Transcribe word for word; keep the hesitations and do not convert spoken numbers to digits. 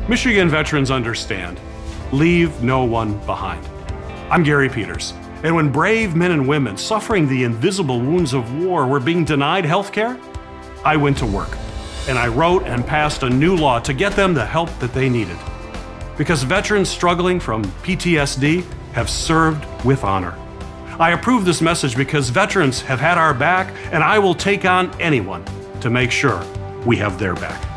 Michigan veterans understand. Leave no one behind. I'm Gary Peters, and when brave men and women suffering the invisible wounds of war were being denied health care, I went to work, and I wrote and passed a new law to get them the help that they needed. Because veterans struggling from P T S D have served with honor. I approve this message because veterans have had our back, and I will take on anyone to make sure we have their back.